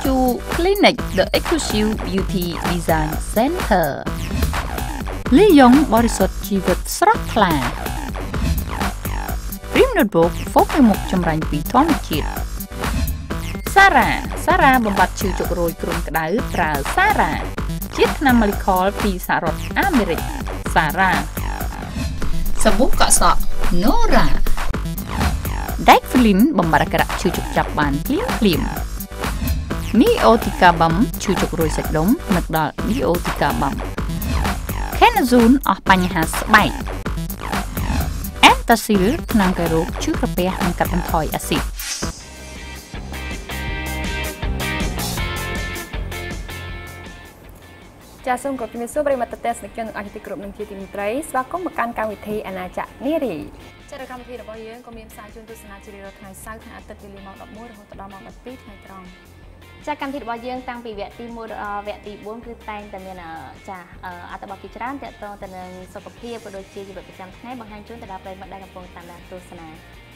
to Clinic the Exclusive Beauty Design Center លីយ៉ុងបរិសុទ្ធជីវិតស្រស់ថ្លា Prim Notebook ហ្វូកនៅមុខចម្រាញ់ពីធម្មជាតិ Sara បំបត្តិឈឺចុករោយគ្រុនក្តៅប្រើSara ជាតិថ្នាំម៉ាលីខលពីសហរដ្ឋអាមេរិក Sara សាប៊ូកក់សក់ Nora Diclofenac បំបត្តិអាការៈឈឺចុកចាប់បានភ្លាម Neotica Balm ឈឺចុករោយសាច់ដុំនឹកដល់ Neotica Balm Kenazone អស់បញ្ហាស្បែក Antacid ថ្នាំកែរោគឈឺក្រពះនិងកាត់បន្ថយអាស៊ីតចាសសូមគោរពជំរាបសួរប្រិយមិត្តទស្សនិកជននិងអតិថិជនគ្រប់នឹងជាទីមេត្រីស្វាគមន៍មកកាន់កម្មវិធីអាណាចក្រនារីចាសកម្មវិធីរបស់យើងក៏មានផ្សាយជូនទស្សនាជារៀងរាល់ថ្ងៃសៅរ៍ថ្ងៃអាទិត្យវេលាម៉ោង 11 រហូតដល់ម៉ោង 12 ថ្ងៃត្រង់ចាសកម្មវិធីរបស់យើងតាំងពីវគ្គទី 1 ដល់វគ្គទី 4 គឺតែងតែមានចាសអត្ថបទជាច្រើនទាក់ទងទៅនឹងសុខភាពក៏ដូចជាជីវិតប្រចាំថ្ងៃបង្ហាញជូនទៅដល់ប្រិយមិត្តដែលកំពុងតាមដានទស្សនា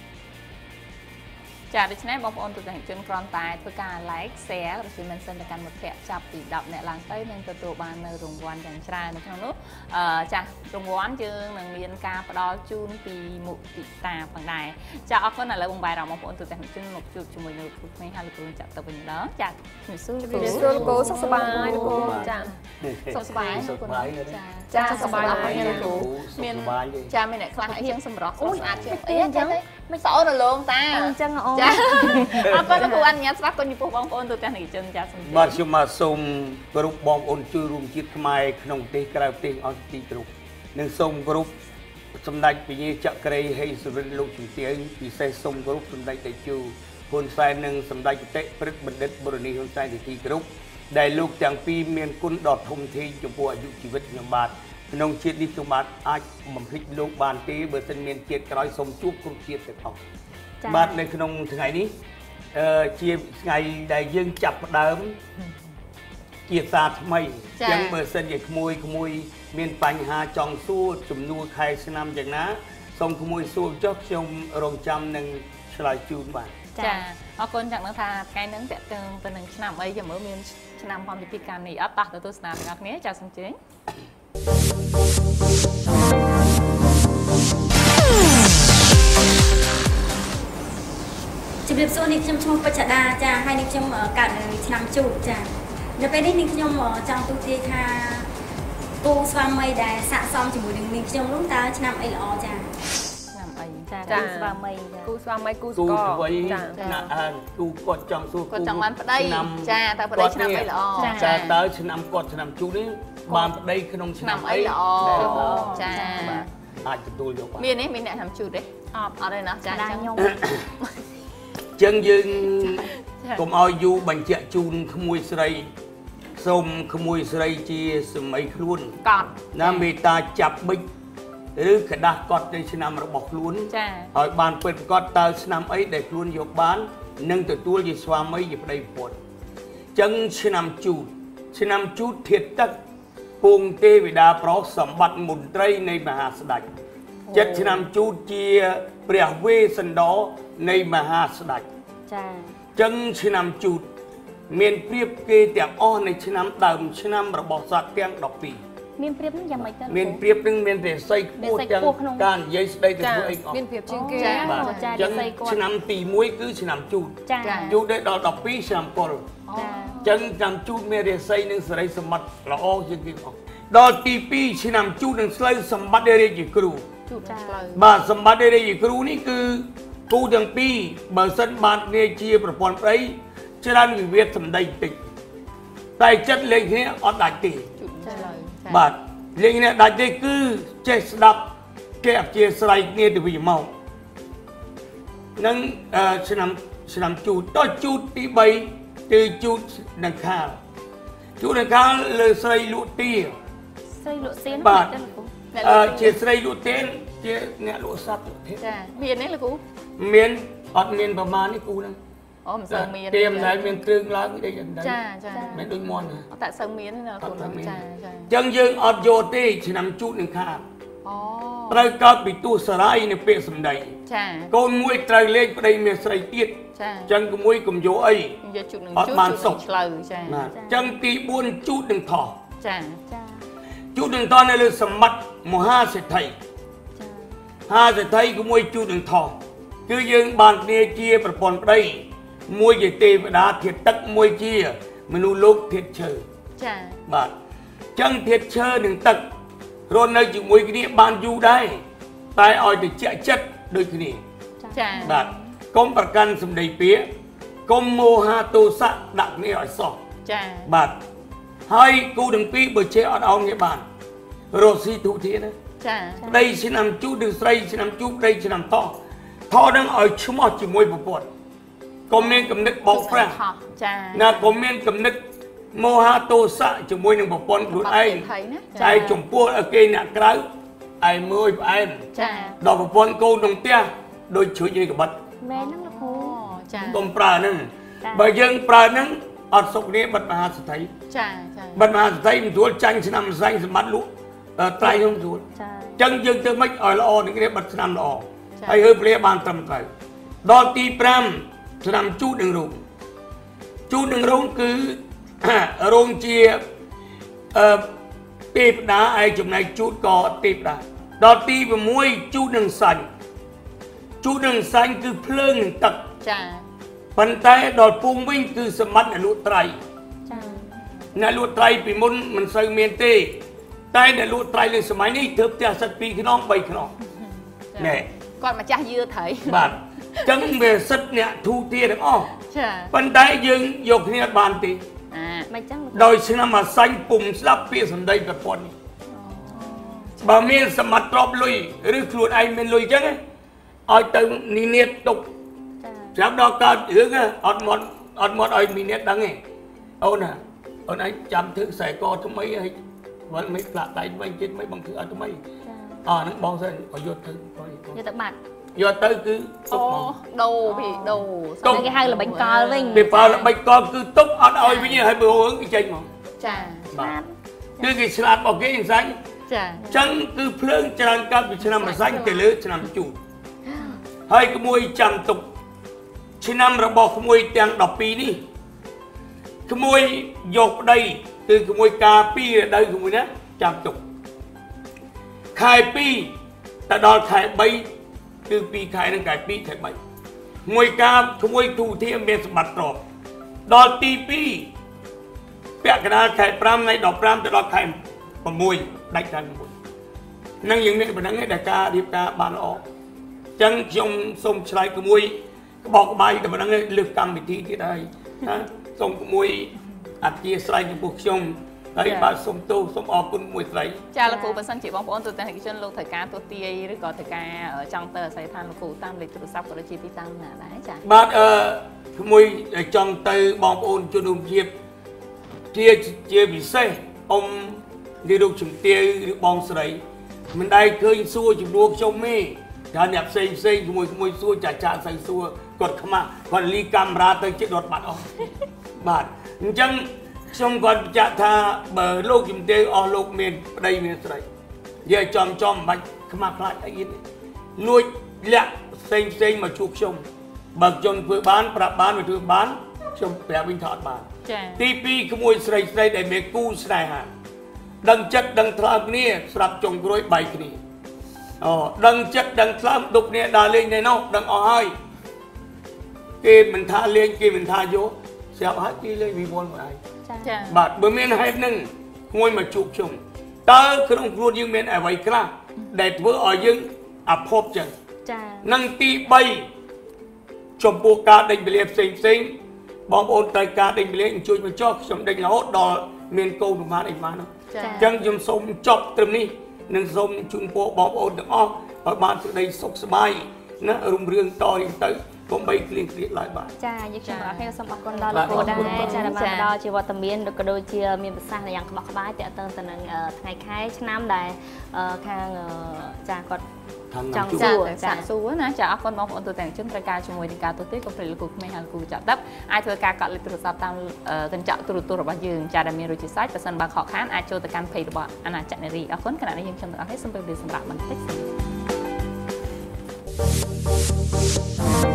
ចាដូច្នេះបងប្អូនទស្សនិកជនគ្រាន់តែធ្វើការ like share ឬ mention ទៅកាន់មិត្តភ័ក្តិចាប់ពី 10 អ្នកឡើងទៅនឹងទទួលបាននៅរង្វាន់យ៉ាងច្រើននៅក្នុងនោះចារង្វាន់យើងនឹងមានការផ្ដល់ជូនពីមុខពិតាផងដែរចាអរគុណឥឡូវបងបាយបងប្អូនទស្សនិកជនមកជួបជាមួយនៅគ្រូក្មេងហើយលោកគ្រូចាក់ទៅវិញម្ដងចាជំរាបសួរលោកគ្រូសុខសប្បាយលោកគ្រូចាសុខសប្បាយចាសុខសប្បាយអរគុណលោកគ្រូមានចាមានអ្នកខ្លះអីចឹងសម្រស់ស្អាតជាងអីចឹងមិនសោរលងតាអញ្ចឹងអូចាអរគុណលោកគ្រូអនុញ្ញាតស្វាគមន៍ចំពោះបងប្អូនទូទាំងនិកជនចាសូមបាទខ្ញុំមកសូមគោរពបងប្អូនជួយរួមជាតិខ្មែរក្នុងប្រទេសក្រៅប្រទេសអស់ទីគ្រប់និងសូមគោរពសម្ដេចពញាចក្រីហេងសុរិនលោកជំទាវពិសេសសូមគោរពសម្ដេចតេជោហ៊ុនសែននិងសម្ដេចគតិព្រឹទ្ធបណ្ឌិតបរនីហ៊ុនសែនទីគ្រប់ដែលលោកទាំងពីរមានគុណដ៏ធំធេងចំពោះអាយុជីវិតខ្ញុំបាទក្នុងជាតិនេះខ្ញុំបាទអាចបំភ្លេចលោកបានទេបើមិនមានជាតិក្រោយសូមជួបគ្រប់ជាតិទាំងអស់បាទនៅក្នុងថ្ងៃនេះជាថ្ងៃដែលយើងចាប់ផ្ដើមជាសាថ្មីអញ្ចឹងបើសិនជាក្មួយមានបញ្ហាចង់សួរចំនួនខែឆ្នាំយ៉ាងណាសូមក្មួយសួរចុះខ្ញុំរងចាំនឹងឆ្លើយជូនបាទចាអរគុណចង់ដឹងថាថ្ងៃហ្នឹងតើទៅនឹងឆ្នាំអីចាំមើលមានឆ្នាំផងពីកាលនេះអត់តោះទៅទស្សនាទាំងអស់គ្នាចាសូមជើញជំរាបសួរនេះខ្ញុំឈ្មោះពេជ្រដាចាហើយនេះខ្ញុំកើតនៅឆ្នាំជូតចានៅពេលនេះខ្ញុំចង់ទូទាយថាគូស្វាមីដែលស័ក្តិសមជាមួយនឹងនាងខ្ញុំនោះតើឆ្នាំអីល្អចាឆ្នាំអីចាគូស្វាមីចាគូស្វាមីគូស្គរចាគូគាត់ចង់សួរគាត់ចង់បានប្តីចាតើប្តីឆ្នាំអីល្អចាតើឆ្នាំគាត់ឆ្នាំជូតនេះបានប្តីក្នុងឆ្នាំអីល្អចាអាចទទួលយកបានមានអ្នកឆ្នាំជូតទេអត់ទេណាចាអញ្ចឹងខ្ញុំចឹងយើងកុំឲ្យយូរបញ្ជាក់ជូនក្មួយស្រីសូមក្មួយស្រីជាសម័យខ្លួនកត់ណាមេត្តាចាប់បិចឬกระดาษកត់នៃឆ្នាំរបស់ខ្លួនចាឲ្យបានពិតប្រាកដតើឆ្នាំអីដែលខ្លួនយកបាននឹងទទួលជាស្វាមីជាប្តីប្រពន្ធចឹងឆ្នាំជូតធាតុទឹកពងទេវតាប្រុសសម្បត្តិមន្ត្រីនៃមហាស្ដេចចិត្តឆ្នាំជូតជាព្រះវេស្សន្តរនៃមហាស្ដេចចាចឹងឆ្នាំជូតមានព្រៀបគេទាំងអស់នៃឆ្នាំដើមឆ្នាំរបស់សត្វទាំង12មានព្រៀបនឹងយ៉ាងម៉េចទៅមានព្រៀបនឹងមានរាសីខ្ពស់ទាំងការនិយាយស្ដីទៅធ្វើអីអស់មានព្រៀបជាងគេចាចឹងឆ្នាំទី1គឺឆ្នាំជូតជូតដល់12ឆ្នាំកុលចឹងឆ្នាំជូតមានរាសីនិងសេរីសម្បត្តិល្អជាងគេអស់ដល់ទី2ឆ្នាំជូតនឹងស្លូវសម្បត្តិរាជគ្រូបាទសម្បត្តិរាជគ្រូនេះគឺគូទាំងពីរបើសិនបានគ្នាជាប្រព័ន្ធប្តីច្រើនវិវាទសម្ដីតិចតែចិត្តលេងគ្នាអត់ដាច់ទេបាទលេងគ្នាដាច់ទេគឺចេះស្ដាប់គេអព្យាស្រ័យគ្នាទៅវិញមកនឹងឆ្នាំជូតដល់ជូតទី3គឺជូតដង្ខាលលើស្រីលក់ទាស្រីលក់ទៀនបាទជាស្រីលក់ទៀនជាអ្នកលក់សត្វចាមានទេលោកគ្រូមានអត់មានប្រមាណនេះគ្រូហ្នឹងអូមិនសូវមានទៀមតែមានគ្រឿងឡើងអីយ៉ាងដែរចាមិនដូចមុនអត់តែសូវមានណាគ្រូចាចឹងយើងអត់យកទេឆ្នាំជូតនឹងខាតត្រូវកើតពីទស្សរាយនៅពាក្យសម្ដីចាកូនមួយត្រូវលេងប្តីមានស្រីទៀតចាចឹងក្មួយកុំយកអីយកជូតនឹងជូតបានសុខឆ្លូវចាចឹងទី4ជូតនឹងថោះចាជូតនឹងថោះនៅលើសម្បត្តិមហាសេដ្ឋីហាសេដ្ឋីក្មួយជូតនឹងថោះគឺយើងបានគ្នាជាប្រពន្ធប្តីមួយជាទេវតាធាតុទឹកមួយជាមនុស្សលោកធាតុឈើចាបាទចឹងធាតុឈើនឹងទឹករស់នៅជាមួយគ្នាបានយូរដែរតែឲ្យទៅជាចិត្តដូចគ្នាចាបាទកុំប្រកាន់សម្ដីពាក្យកុំមោហាទោសៈដាក់គ្នាឲ្យសោះចាបាទហើយគូទាំងពីរបើជាអត់អោនគ្នាបានរស់ស៊ីទុធាណាចាប្តីឆ្នាំជូតឬស្រីឆ្នាំជូតប្តីឆ្នាំថោះនឹងឲ្យឈ្មោះជាមួយប្រពន្ធកុំមានគំនិតបោកប្រាស់ចាណាកុំមានគំនិតមោហាទោសៈជាមួយនឹងប្រពន្ធខ្លួនឯងតែចំពោះឲ្យគេអ្នកក្រៅឯមួយផ្អែមចាដល់ប្រពន្ធកូនក្នុងផ្ទះដូចជ្រួចនេះក្បិតមែនហ្នឹងលោកគ្រូចាកុំប្រើហ្នឹងបើយើងប្រើហ្នឹងអត់សុខគ្នាបិទមហាសទ្ធិចាបិទមហាសទ្ធិមិនស្រួលចាញ់ឆ្នាំម្សែងសម្បត្តិលក់ត្រៃខ្ញុំស្រួលអញ្ចឹងយើងធ្វើម៉េចឲ្យល្អនឹងគ្នាបិទឆ្នាំល្អហើយហើព្រះបានត្រឹមត្រូវដល់ទី5ឆ្នាំជូតនឹងរោងជូតនឹងរោងគឺរោងជាទេវតាឯចំណែកជូតក៏ទេវតាដល់ទី6ជូតនឹងសាញ់ជូតនឹងសាញ់គឺភ្លើងនឹងទឹកចាប៉ុន្តែដល់ពុំវិញគឺសម្បត្តិអ្នកលក់ត្រីចាអ្នកលក់ត្រីពីមុនមិនសូវមានទេតែអ្នកលក់ត្រីលើសម័យនេះទើបផ្ទះសិត2ខ្នង3ខ្នងណែគាត់ម្ចាស់យឺត្រីបាទអញ្ចឹងវាសិតអ្នកធូទាទាំងអស់ចាប៉ុន្តែយើងយកគ្នាបានទេមិនចឹងដោយឆ្នាំអាសាញ់ពុំស្ដាប់ពាក្យសម្ដីប្រពន្ធនេះបើមានសមត្ថទ្រព្យលុយឬខ្លួនឯងមានលុយអញ្ចឹងឲ្យទៅនិនាតទុកចាំដល់កើតរឿងអត់មកឲ្យមីនិតដឹងទេអូនអូនឯងចាំធ្វើខ្សែកថ្មីហើយវល់មិនផ្លាក់ដៃវិញទៀតមិនបងធ្វើអត់ថ្មីហ្នឹងបងសិនឲ្យយកទៅយកទៅបាត់យកទៅគឺទុកមកដូរពីដូរគេហៅល្បិចកលវិញពីបើល្បិចកលគឺទុកអត់ឲ្យវិញហើយបើរឿងគេចេញមកចាស្លាប់គឺគេស្លាប់របស់គេអញ្ចឹងចាអញ្ចឹងគឺភ្លើងច្រើនកាត់ពីឆ្នាំម្សាញ់ទៅលើឆ្នាំជូតហើយក្មួយចាំទុកឆ្នាំរបស់ក្មួយទាំង12នេះក្មួយយកប្តីគឺក្មួយការពីរដូវក្មួយណាចាំទុកខែ2ទៅដល់ខែ3គឺ2ខែនឹងខែ2ខែ3មួយការក្មួយទូធាមានសម្បត្តិទ្រព្យដល់ទី2ពាក់កណ្ដាលខែ5ថ្ងៃ15ទៅដល់ខែ6ដាច់ដល់6នឹងយើងមានប៉ុណ្ណឹងឯងដែលការរៀបការបានល្អអញ្ចឹងខ្ញុំសូមឆ្លើយក្មួយក្បោកក្បាយតែប៉ុណ្ណឹងលើកកម្មវិធីទៀតហើយណាសូមក្មួយអធិស្ឋានចំពោះខ្ញុំហើយបាទសូមទោសសូមអរគុណមួយស្រីចាលោកគ្រូបើសិនជាបងប្អូនទូទាំងឯកជនលោកត្រូវការទស្សទាយឬក៏ត្រូវការចង់ទៅអាស័យដ្ឋានលោកគ្រូតាមលេខទូរស័ព្ទក៏ដូចជាទីតាំងណាដែរចាបាទក្មួយចង់ទៅបងប្អូនជនរួមជាពិសេសអ៊ំនាយកជំទាវឬបងស្រីមិនដែលឃើញសួរជំនួសខ្ញុំទេថាអ្នកផ្សេងជាមួយសួរចាស្អីសួរគាត់ខ្មាស់គាត់លីកាមេរ៉ាទៅជិះដុតបាត់អស់បាទអញ្ចឹងខ្ញុំគាត់បញ្ជាក់ថាបើលោកជំទាវអស់លោកមានប្តីមានស្រីនិយាយចំមិនបាច់ខ្មាស់ខ្លាចអីទៀតលួចលាក់ផ្សេងមកជួបខ្ញុំបើខ្ញុំធ្វើបានប្រាប់បានមកធ្វើបានខ្ញុំប្រាប់វិញថាអត់បានចា៎ទី2ក្មួយស្រីដែលមានគូស្នេហាដឹងចិត្តដឹងថ្លើមគ្នាស្រាប់ចុងក្រោយបែកគ្នាដឹងចិត្តដឹងថ្លើមដប់គ្នាដើរលេងនៅនោះដឹងអស់ហើយគេមិនថាលេងគេមិនថាយកស្រាប់ហើយគេលេងវិវល់មកឯងចា៎បាទបើមានហេតុហ្នឹងក្មួយមកជួបខ្ញុំតើក្នុងខ្លួនយើងមានអ្វីខ្លះដែលធ្វើឲ្យយើងអភ័ព្វចឹងចា៎នឹងទី3ចំពោះការដេញពលាផ្សេងបងប្អូនត្រូវការដេញពលាអញ្ជើញមកចុះខ្ញុំដេញរហូតដល់មានកូនប្រមាណអីបានអញ្ចឹងខ្ញុំសូមចប់ត្រឹមនេះនឹងសូមជូនពរបងប្អូនទាំងអស់ឲ្យបានសេចក្តីសុខសប្បាយណារុងរឿងតរៀងទៅកុំបីគ្លៀងគ្លៀកឡើយបាទចាយើងខ្ញុំបងប្អូនសូមអរគុណដល់លោកគ្រូដែរចាដែលបានផ្ដល់ជាវត្តមានក៏ដូចជាមានប្រសាសន៍យ៉ាងក្បោះក្បាយទាក់ទងទៅនឹងថ្ងៃខែឆ្នាំដែលខាងចាគាត់ Chẳng sạ xu á, chả áp con mong ổn tụi tèng chân trai ca chung với đi ca tôi tiếc có phải là cuộc mày hàng cuộc chạm đắp ai thôi ca cọ lại từ sau tam tình trạng từ rồi bao dương cha đam mê rồi chỉ sách và sân bạc họ khán ai cho từ căn pay được bọn anh là chặn này đi áp con cái này nhưng trong đó hết sân bạc đi sân bạc mình thích